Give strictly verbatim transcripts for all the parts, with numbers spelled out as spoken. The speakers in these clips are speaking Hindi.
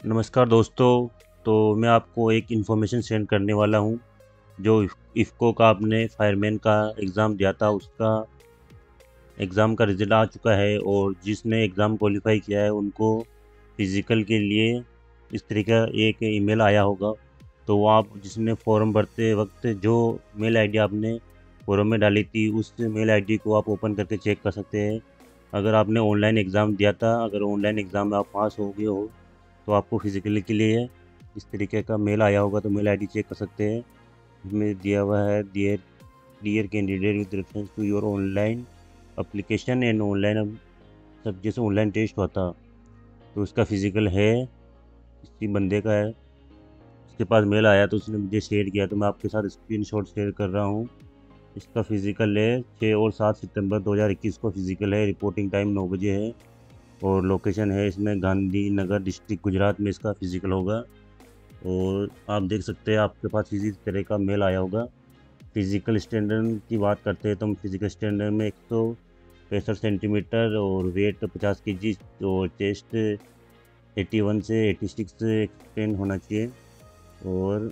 नमस्कार दोस्तों। तो मैं आपको एक इन्फॉर्मेशन सेंड करने वाला हूँ। जो इफ़को का आपने फायरमैन का एग्ज़ाम दिया था, उसका एग्ज़ाम का रिज़ल्ट आ चुका है और जिसने एग्ज़ाम क्वालिफ़ाई किया है उनको फ़िज़िकल के लिए इस तरह का एक ईमेल आया होगा। तो वो आप जिसने फ़ॉर्म भरते वक़्त जो मेल आईडी आपने फ़ॉर्म में डाली थी, उस मेल आईडी को आप ओपन करके चेक कर सकते हैं। अगर आपने ऑनलाइन एग्ज़ाम दिया था, अगर ऑनलाइन एग्ज़ाम में आप पास हो गए हो, तो आपको फिज़िकली के लिए इस तरीके का मेल आया होगा, तो मेल आईडी चेक कर सकते हैं। इसमें दिया हुआ है, dear dear candidate with reference to your online application and online, सब जैसे ऑनलाइन टेस्ट होता, तो उसका फिज़िकल है, किसी बंदे का है, उसके पास मेल आया तो उसने मुझे शेयर किया, तो मैं आपके साथ स्क्रीनशॉट शेयर कर रहा हूँ। इसका फिज़िकल है छः और सात सितंबर दो हज़ार इक्कीस को फिज़िकल है। रिपोर्टिंग टाइम नौ बजे है और लोकेशन है इसमें गांधीनगर डिस्ट्रिक्ट गुजरात में इसका फिज़िकल होगा। और आप देख सकते हैं आपके पास इसी तरह का मेल आया होगा। फिज़िकल स्टैंडर्ड की बात करते हैं तो हम फिज़िकल स्टैंडर्ड में एक सौ पैंसठ सेंटीमीटर और वेट पचास केजी और चेस्ट इक्यासी से छियासी एक्सटेंड होना चाहिए। और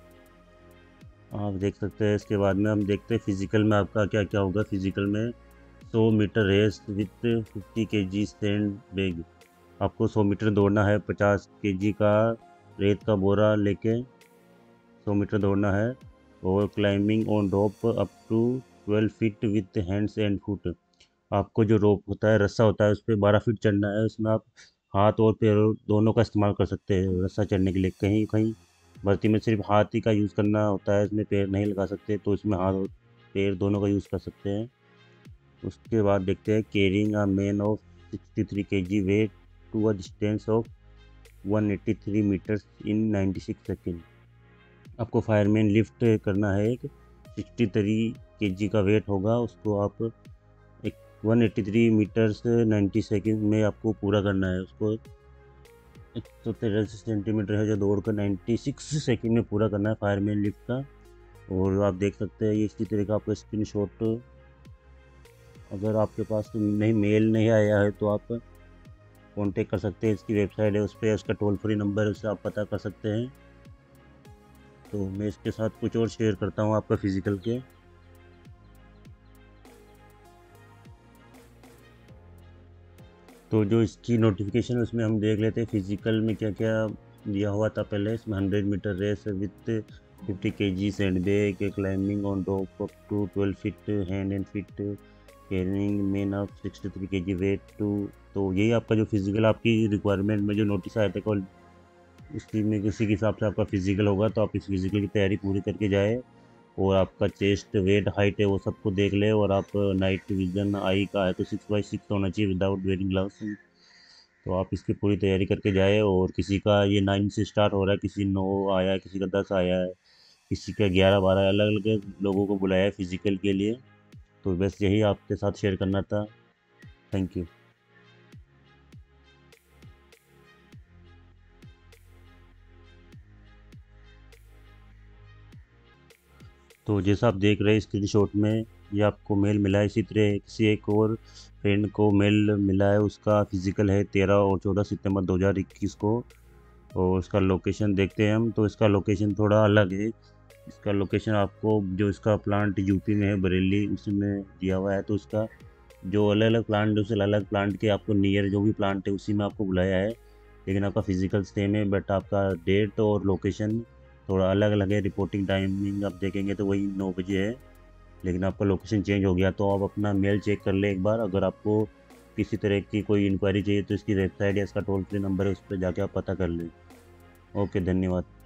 आप देख सकते हैं इसके बाद में हम देखते हैं फिज़िकल में आपका क्या क्या होगा। फिज़िकल में सौ मीटर रेस विथ पचास केजी सैंड बैग, आपको सौ मीटर दौड़ना है, पचास केजी का रेत का बोरा लेके सौ मीटर दौड़ना है। और climbing on rope up to twelve feet with hands and foot, आपको जो रोप होता है, रस्सा होता है, उस पर बारह फीट चढ़ना है। उसमें आप हाथ और पैर दोनों का इस्तेमाल कर सकते हैं रस्सा चढ़ने के लिए। कहीं कहीं भर्ती में सिर्फ हाथ ही का यूज़ करना होता है, इसमें पैर नहीं लगा सकते, तो इसमें हाथ और पैर दोनों का यूज़ कर सकते हैं। उसके बाद देखते हैं carrying a man of sixty three K G weight to a distance of one eighty three metres in ninety six second, आपको फायरमैन लिफ्ट करना है। एक सिक्सटी थ्री के जी का वेट होगा, उसको आप एक one eighty three metres ninety second में आपको पूरा करना है। उसको एक सौ तिरासी सेंटीमीटर है जो दौड़ कर नाइन्टी सिक्स सेकेंड में पूरा करना है फायरमैन लिफ्ट का। और आप देख सकते हैं ये इसी तरह का आपका स्क्रीन शॉट, अगर आपके पास नहीं मेल नहीं आया है तो आप कांटेक्ट कर सकते हैं। इसकी वेबसाइट है, उस पर उसका टोल फ्री नंबर है, उससे आप पता कर सकते हैं। तो मैं इसके साथ कुछ और शेयर करता हूँ आपका फिज़िकल के। तो जो इसकी नोटिफिकेशन है उसमें हम देख लेते हैं फिज़िकल में क्या क्या दिया हुआ था पहले। इसमें hundred metre race with fifty K G sand bag, climbing on rope up to twelve feet hand and feet, carrying men of sixty three K G weight to. तो यही आपका जो फिज़िकल आपकी रिक्वायरमेंट में जो नोटिस आया था कल, उसी में किसी के हिसाब से आपका फिज़िकल होगा। तो आप इस फिज़िकल की तैयारी पूरी करके जाए और आपका चेस्ट वेट हाइट है वो सबको देख ले। और आप नाइट विजन आई का है तो सिक्स बाई सिक्स होना चाहिए विदाउट वेयरिंग ग्लव्स। तो आप इसकी पूरी तैयारी करके जाए। और किसी का ये नाइन से स्टार्ट हो रहा है, किसी नौ आया है, किसी का दस आया है, किसी का ग्यारह बारह, अलग अलग लोगों को बुलाया है फिज़िकल के लिए। तो बस यही आपके साथ शेयर करना था। Thank you. तो जैसा आप देख रहे हैं स्क्रीन शॉट में, ये आपको मेल मिला है। इसी तरह किसी एक और फ्रेंड को मेल मिला है, उसका फिज़िकल है तेरह और चौदह सितंबर दो हज़ार इक्कीस को। और उसका लोकेशन देखते हैं हम, तो इसका लोकेशन थोड़ा अलग है। इसका लोकेशन आपको, जो इसका प्लांट यूपी में है बरेली, उसी में दिया हुआ है। तो उसका जो अलग अलग प्लांट है, उस अलग अलग प्लांट के आपको नियर जो भी प्लांट है उसी में आपको बुलाया है। लेकिन आपका फिज़िकल सेम है, बट आपका डेट और लोकेशन थोड़ा अलग अलग है। रिपोर्टिंग टाइमिंग आप देखेंगे तो वही नौ बजे है, लेकिन आपका लोकेशन चेंज हो गया। तो आप अपना मेल चेक कर लें एक बार। अगर आपको किसी तरह की कोई इंक्वायरी चाहिए तो इसकी वेबसाइट या इसका टोल फ्री नंबर है, उस पर जाके आप पता कर लें। ओके, धन्यवाद।